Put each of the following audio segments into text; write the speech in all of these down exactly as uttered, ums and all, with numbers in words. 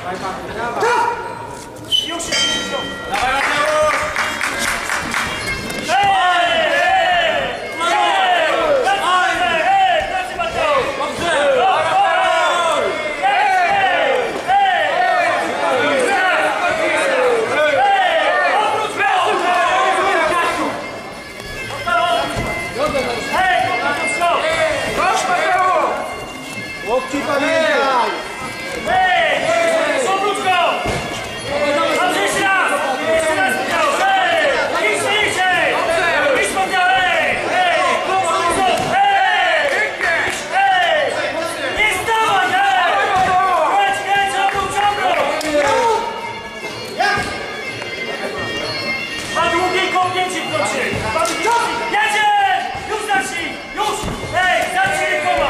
Łokci pamiętaj! Hej! Obróć go! Dobrze, jeszcze raz! Jeszcze raz powiedział! Hej! Idź niżej! Idź powiedział! Hej! Hej! Hej! Hej! Nie stawaj! Hej! Kręć, kręć! Obróć, obróć! Ma długie kopnięcie w nocy! Ma długie kopnięcie! Jedzie! Już zacznij! Już! Hej! Zacznij rękoma!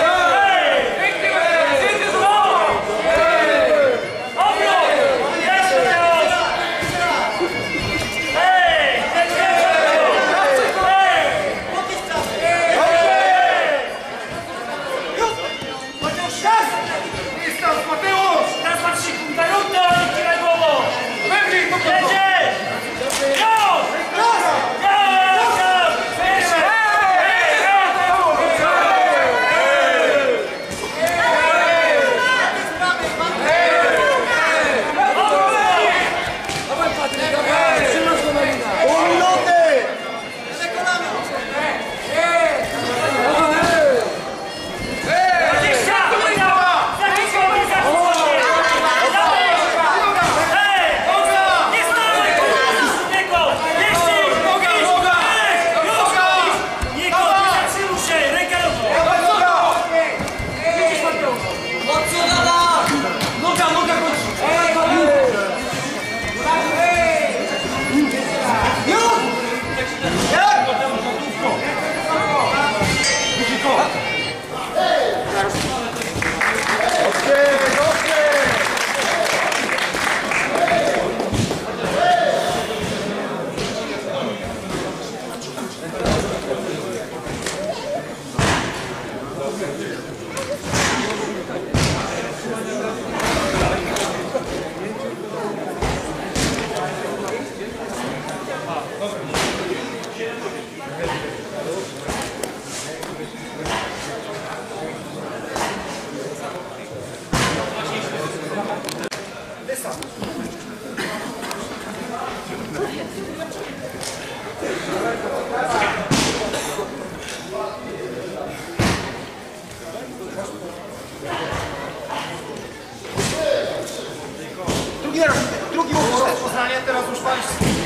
Drugi raz, drugi rozpoznanie, teraz już walisz.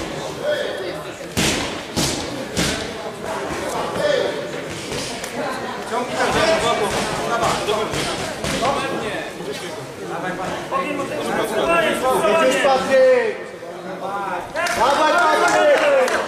Ciągnij tak, dawaj. Jedziesz, Patryk! Dawaj, Patryk!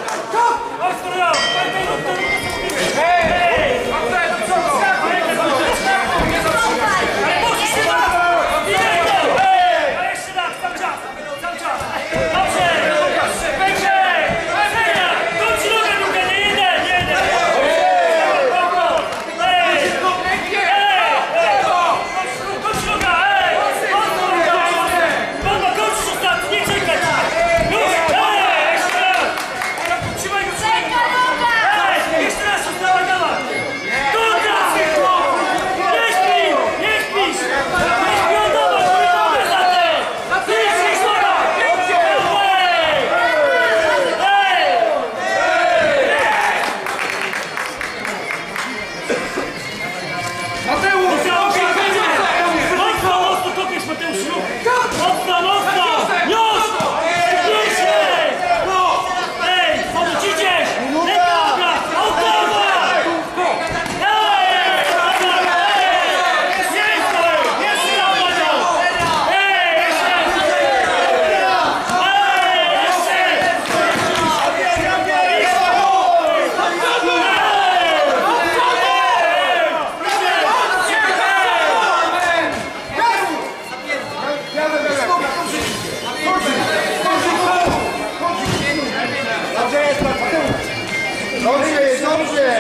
Dobrze, dobrze!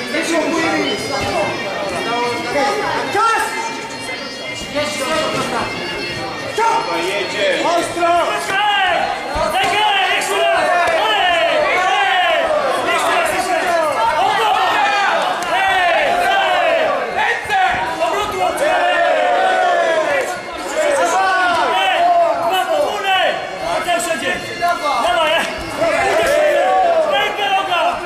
Czas! Dawaj, jedzie! Ostro! Ej! Zagraj! Jeszcze raz! Ej! Ej! Jeszcze raz, jeszcze raz! Oddawaj! Ej! Ej! Ręce! Obrotu łokcia! Ej! Ej! Dwa podwórne! A ten wszędzie! Dawaj! Rękę noga!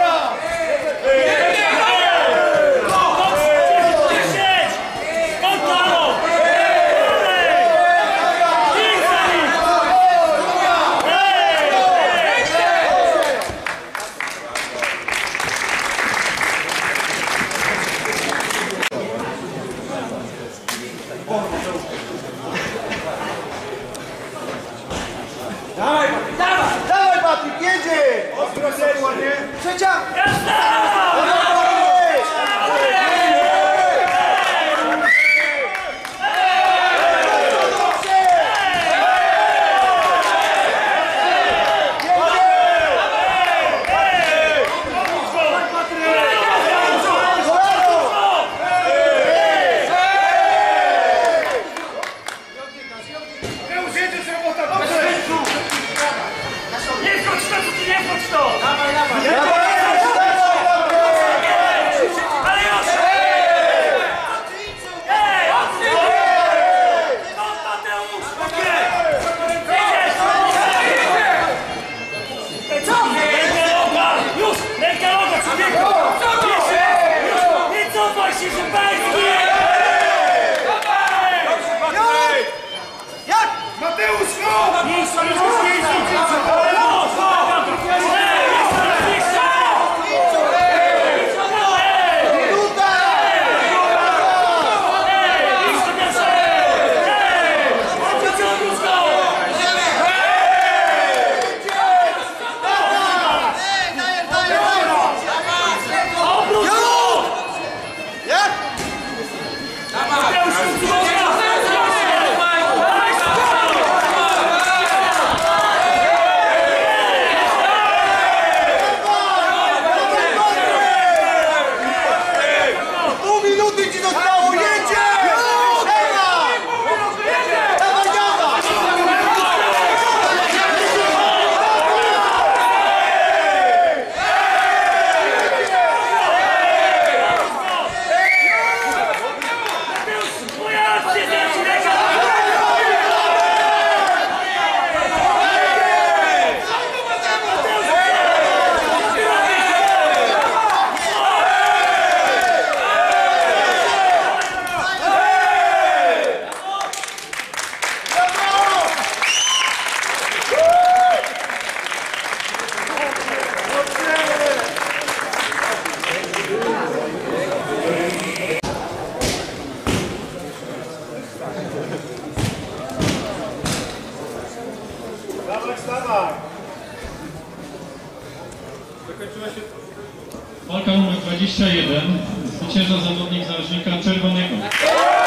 Dawaj, dawaj! Dawaj, Patryk, jedzie! Ostro, ładnie! Trzecia! Nie wchodź to, co ci nie wchodź to! Dawaj, dawaj! Dawaj, Ale już! Ej! Stąd Mateusz! Jedziesz! Ręka noga! Już! Ręka noga, człowieku! Jeszcze! Już! Nie cofaj się, że pęknie! Jak? Mateusz, no! Nic, nic, nic, nic, nic! Walka numer dwadzieścia jeden. Zwycięża zawodnik z narożnika czerwonego.